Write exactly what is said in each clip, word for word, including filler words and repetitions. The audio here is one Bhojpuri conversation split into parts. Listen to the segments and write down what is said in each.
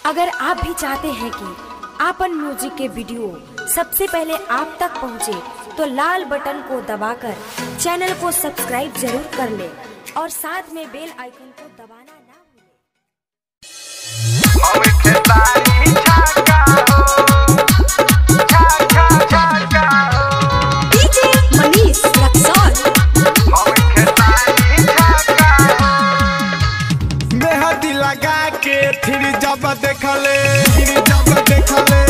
अगर आप भी चाहते हैं कि आपन म्यूजिक के वीडियो सबसे पहले आप तक पहुंचे, तो लाल बटन को दबाकर चैनल को सब्सक्राइब जरूर कर ले और साथ में बेल आइकन को दबाना ना भूलें। डीजे मनीष रक्सौल मेहंदी लगा के फिर जब देखले फिर जब देखले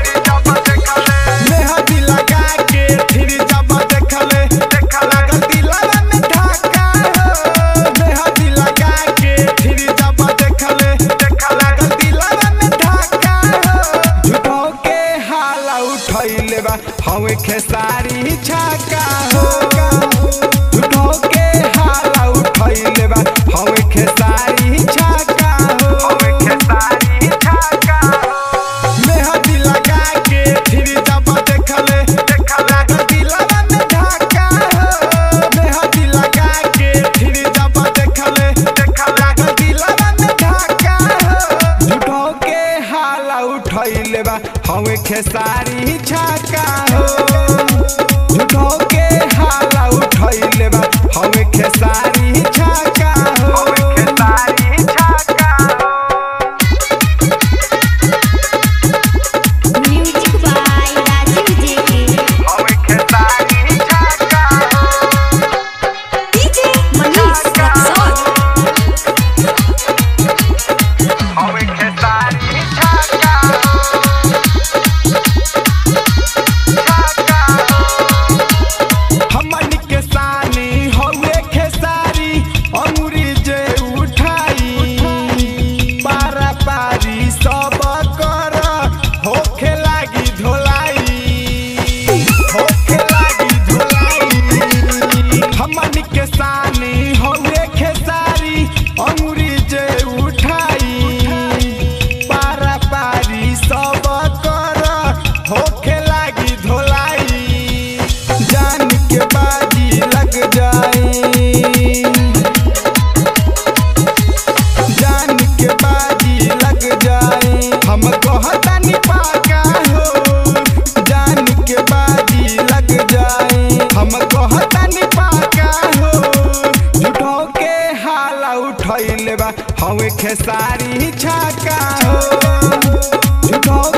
मेहंदी लगा के फिर जब देखले लगल दिलवा में धक्का हो। मेहंदी लगा के फिर जब देखले लगल दिलवा में धक्का हो। झूठो के हाला उठैले बा हवे खेसारी छक्का हो। झूठो के हाला उठैले बा हवे खेसारी छक्का हो। हवे खेसारी छक्का मेहंदी लगा के फिर जब देखले लगल दिलवा में धक्का हो। मेहंदी लगा के फिर जब देखले लगल दिलवा में धक्का हो। झूठो के हाला उठैले बा हवे खेसारी छक्का हो। झूठो के हाला उठैले बा हवे खेसारी छक्का हो। हवे खेसारी छक्का म्यूजिक बाय राजीव जी। हवे खेसारी छक्का डीजे मनीष रक्सौल हवे खेसारी छक्का हमन के सानी हवे खेसारी अंगुरी जे उठाई पारा पारी सब कर होखे लागी धोलाई होखे लागी धोलाई। हमन के सानी हवे खेसारी अंगुरी जे उठाई पारा पारी सब कर होखे लागी धोलाई। जान के बाजी लग जाई जान के बाजी लग जाई हम कहतानी पाका हो। जान के बाजी लग जाई हम कहतानी पाका हो। झूठो के हाला उठैले बा हवे खेसारी छक्का हो। झूठो